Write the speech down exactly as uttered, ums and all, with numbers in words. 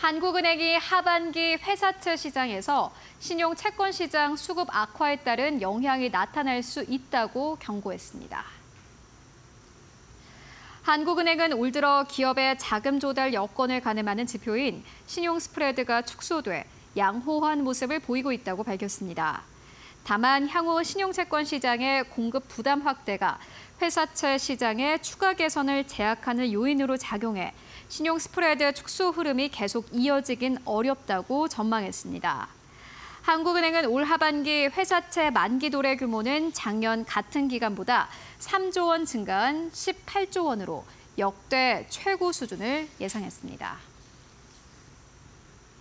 한국은행이 하반기 회사채 시장에서 신용 채권 시장 수급 악화에 따른 영향이 나타날 수 있다고 경고했습니다. 한국은행은 올 들어 기업의 자금 조달 여건을 가늠하는 지표인 신용 스프레드가 축소돼 양호한 모습을 보이고 있다고 밝혔습니다. 다만 향후 신용채권 시장의 공급 부담 확대가 회사채 시장의 추가 개선을 제약하는 요인으로 작용해 신용 스프레드 축소 흐름이 계속 이어지긴 어렵다고 전망했습니다. 한국은행은 올 하반기 회사채 만기 도래 규모는 작년 같은 기간보다 삼조 원 증가한 십팔조 원으로 역대 최고 수준을 예상했습니다.